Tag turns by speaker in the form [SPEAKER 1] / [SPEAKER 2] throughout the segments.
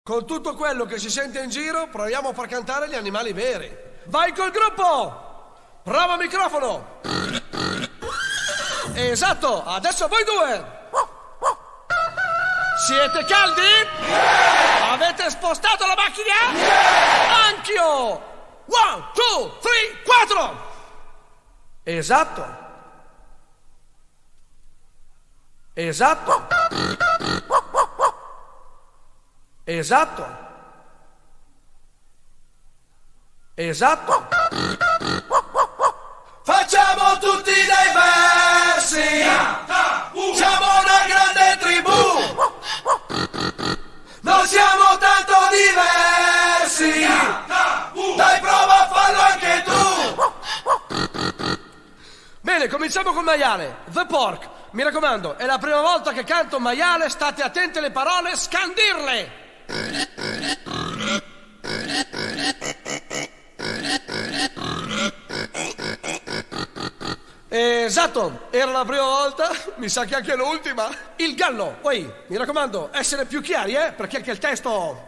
[SPEAKER 1] Con tutto quello che si sente in giro, proviamo a far cantare gli animali veri. Vai col gruppo! Prova microfono! Esatto, adesso voi due! Siete caldi? Yeah! Avete spostato la macchina? Yeah! Anch'io! 1, 2, 3, 4! Esatto! Esatto! Esatto! Esatto!
[SPEAKER 2] Facciamo tutti dei versi! Siamo una grande tribù! Non siamo tanto diversi! Dai, prova a farlo anche tu!
[SPEAKER 1] Bene, cominciamo col maiale. The Pork. Mi raccomando, è la prima volta che canto un maiale, state attenti alle parole, scandirle! Esatto, era la prima volta, mi sa che anche l'ultima. Il gallo, poi, mi raccomando, essere più chiari, perché anche il testo...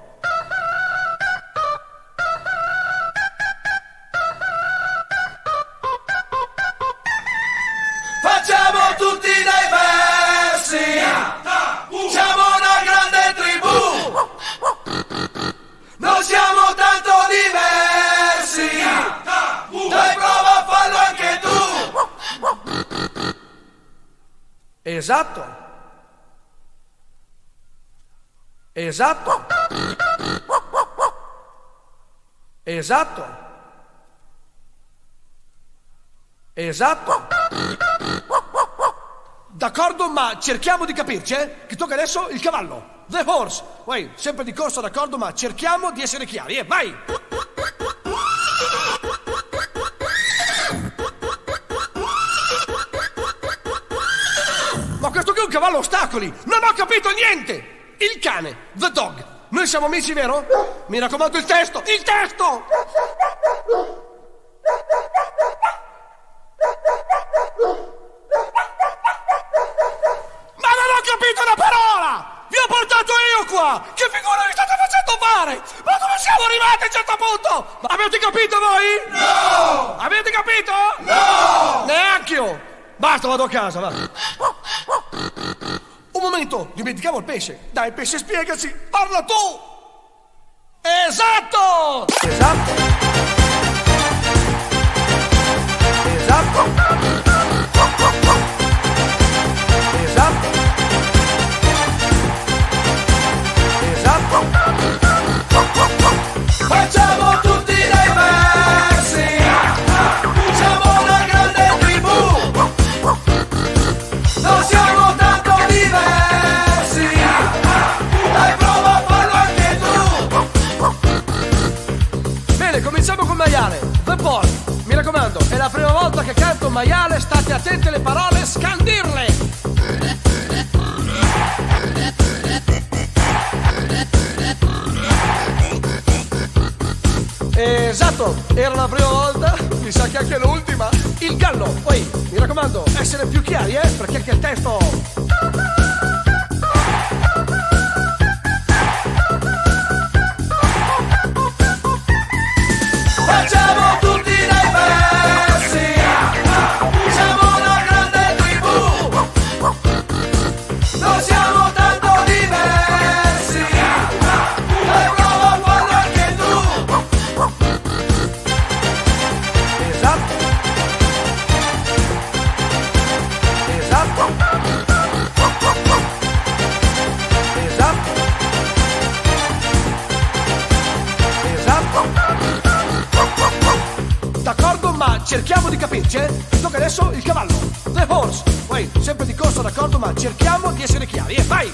[SPEAKER 2] Facciamo tutti dei versi! Siamo una grande tribù! Non siamo tanto diversi! Dai, prova a farlo anche tu!
[SPEAKER 1] Esatto! Esatto! Esatto! Esatto! D'accordo, ma cerchiamo di capirci, Che tocca adesso il cavallo. The horse. Poi, sempre di corsa, d'accordo, ma cerchiamo di essere chiari, vai! Ma questo qui è un cavallo a ostacoli! Non ho capito niente! Il cane, the dog. Noi siamo amici, vero? Mi raccomando, il testo! Il testo! Qua! Che figura vi state facendo fare? Ma dove siamo arrivati a un certo punto? Ma avete capito voi?
[SPEAKER 2] No!
[SPEAKER 1] Avete capito?
[SPEAKER 2] No!
[SPEAKER 1] Neanch'io! Basta, vado a casa, va. Un momento, dimenticavo il pesce. Dai, pesce, spiegaci. Parla tu! Esatto! Esatto! Esatto! Esatto!
[SPEAKER 2] Facciamo tutti dei versi! Siamo una grande tribù! Non siamo tanto diversi! Dai, prova a farlo anche tu!
[SPEAKER 1] Bene, cominciamo col maiale. The Pork. Mi raccomando, è la prima volta che canto un maiale, state attenti alle parole, scandirle! Esatto, era la prima volta, mi sa che anche l'ultima. Il gallo, poi, mi raccomando, essere più chiari, perché anche il testo...
[SPEAKER 2] Facciamo tutti dei versi! Siamo una grande tribù! Non siamo tanto diversi! Dai, prova a farlo anche tu!
[SPEAKER 1] Esatto! Esatto! Esatto! Esatto! D'accordo, ma cerchiamo di capirci, Tocca adesso il cavallo. The horse. Poi, sempre di corsa, d'accordo, ma cerchiamo di essere chiari, vai!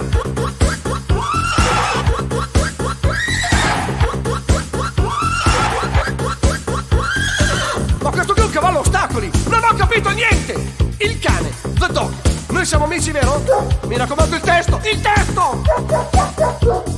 [SPEAKER 1] Ma questo qui è un cavallo a ostacoli! Non ho capito niente! Il cane, the dog. Noi siamo amici, vero? Mi raccomando, il testo! Il testo!